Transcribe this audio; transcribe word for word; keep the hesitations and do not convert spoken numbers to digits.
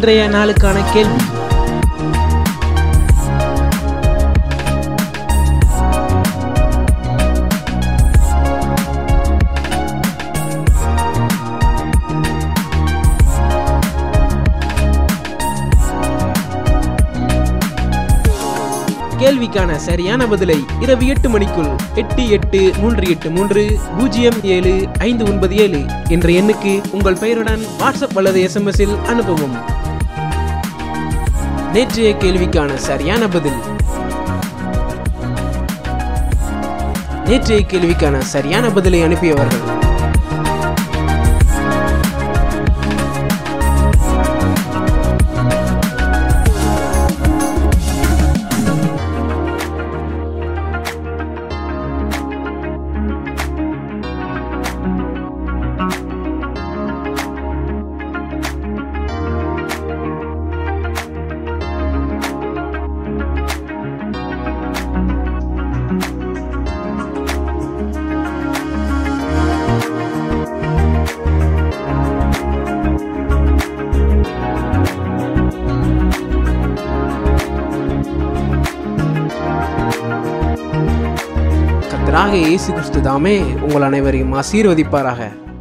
இன்றைய நாளுக்கான கேள்வி. கேள்விக்கான சரியான பதிலை இரவு எட்டு மணிக்குள் எட்டு எட்டு மூன்று எட்டு மூன்று பூஜ்ஜியம் ஏழு ஐந்து ஒன்பது ஏழு என்ற எண்ணுக்கு உங்கள் பெயருடன் வாட்ஸ்அப் அல்லது எஸ்எம்எஸ் இல் அனுப்பவும். நேற்றைய கேள்விக்கான சரியான பதில் நேற்றைய கேள்விக்கான சரியான பதிலை அனுப்பியவர்கள் கர்த்தராகிய இயேசு கிறிஸ்து தாமே உங்கள் அனைவரையும் ஆசீர்வதிப்பாராக.